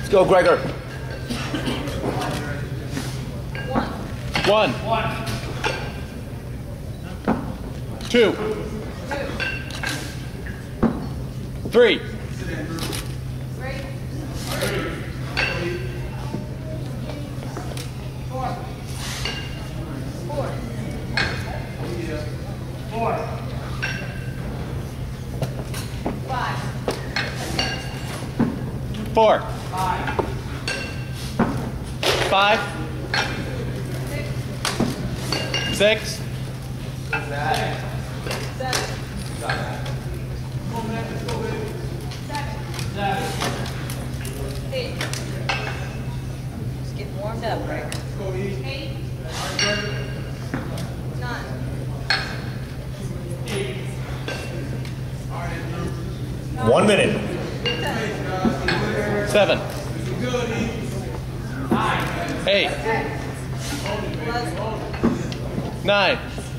Let's go, Gregor. 1. 2. 3. 4. 5. 6. 8. Just getting warmed up, Greg. 8. 9. 1 minute. 7. 8. 9.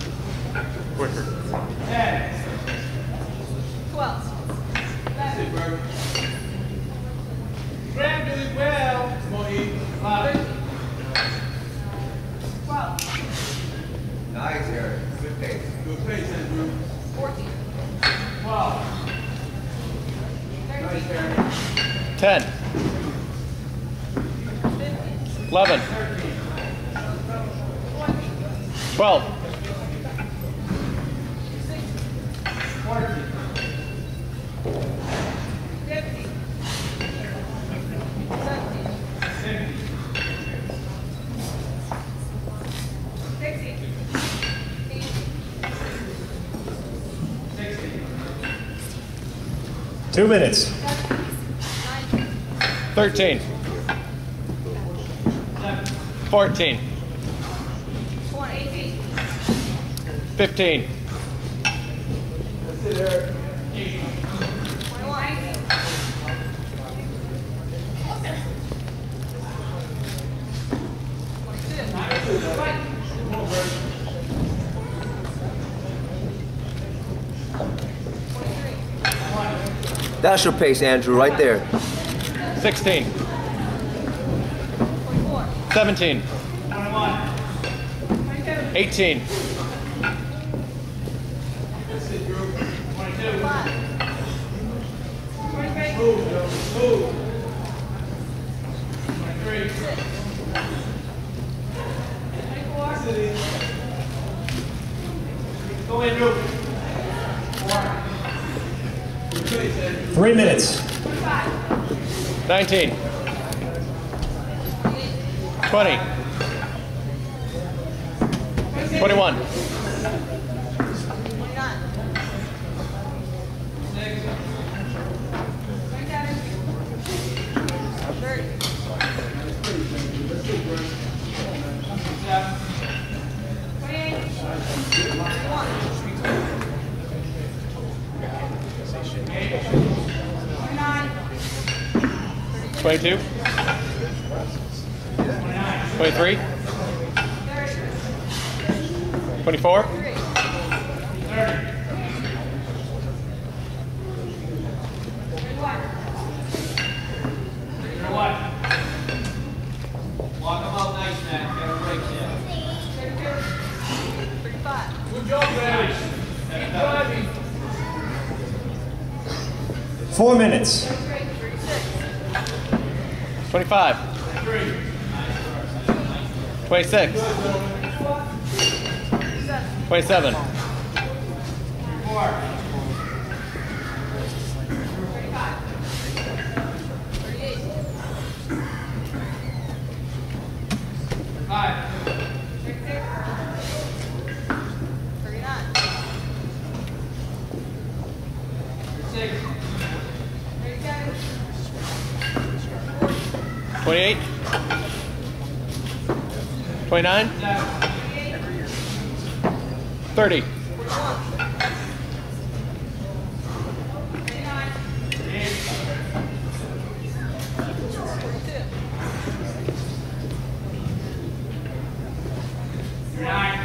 12. Graham doing well. 12. Nice, Eric. Good pace. Good pace, Andrew. 14. 12. 13. Nice, Eric. 10. 15. 11. 12. 14. 15. 17. 16. 18. 2 minutes. 19. 13. 14. 20. 15. That's it, Eric. 21. 23. That's your pace, Andrew, right there. 16. 24. 17. 22. 18. That's it, Drew. 22. 5. 23. Move, Joe. Move. 23. 6. 24. City. Go, Andrew. 4. Good pace, Andrew. 3 minutes. 25. 19. 20. 21. 29. 27. 30. 28. 31. 29. 22. 23. 24. 30. 31. Walk them out nice, man. Get a break there. 35. Good job, guys. Keep driving. 4 minutes. 36. 25. 26. 27. 35. 38. 5. 36. 39. 6. 37. 28. 29. 30. 41. 39. 42. 9.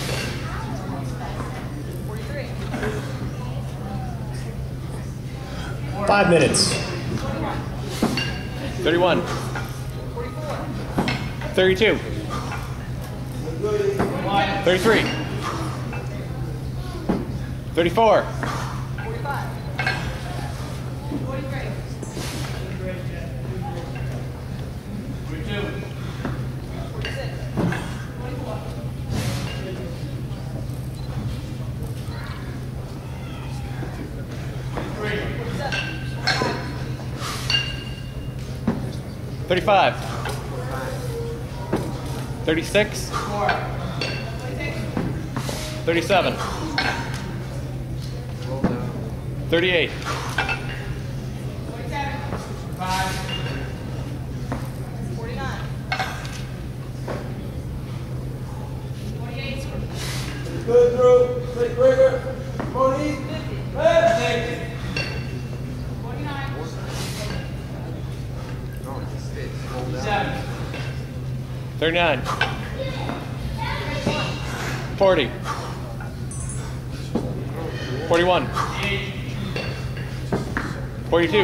43. 5 minutes. 21. 31. 32. 33. 34. 35. 36. 37. 38. 48. Good, Drew. Take rigor. Come on, eat. 39. 40. 41. 42.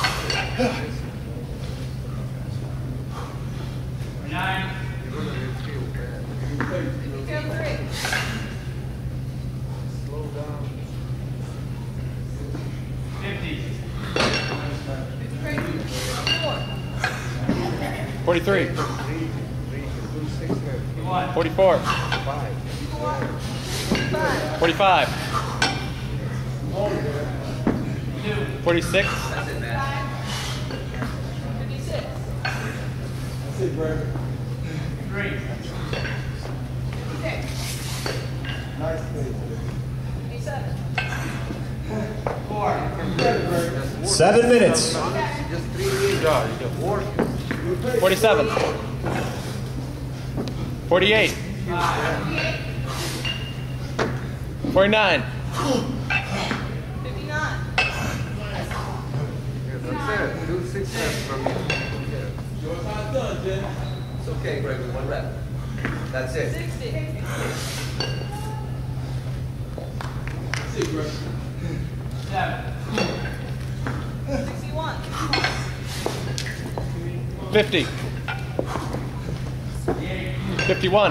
43. 44. 45. 46. 7 minutes. 47. 48. 49. 59. Do 6 reps from you. It's okay, Greg, with 1 rep. That's it. 60. 61. 50. 51.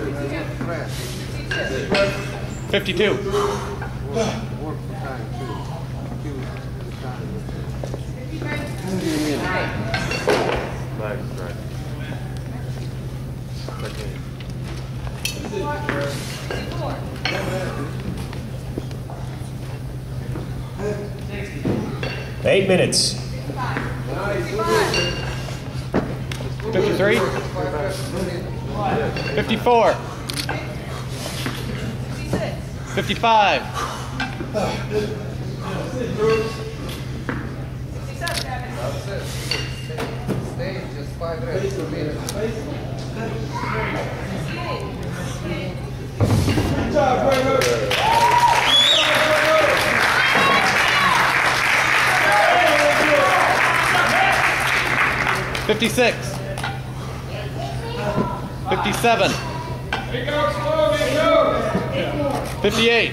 52. 8 minutes. 53. 54. 55. Stay just 5 reps per minute. Good job, Gregor. 56. 57. 58.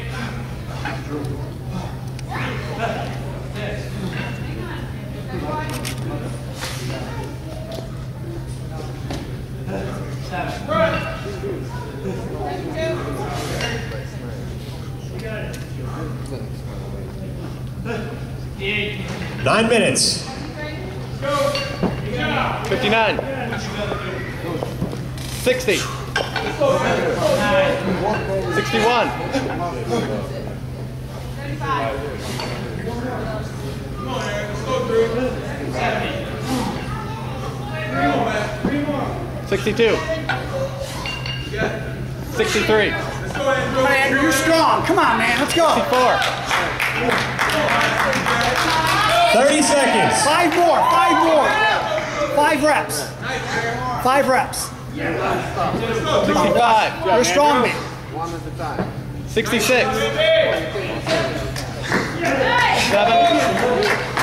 9 minutes. 59. 60. 61. 62. 63. Come on, Andrew, you're strong. Come on, man. Let's go. 64. 30 seconds. 5 more. 5 more. 5 reps. 5 reps. 65. You're a strong man. 1 at a time. 66. 7.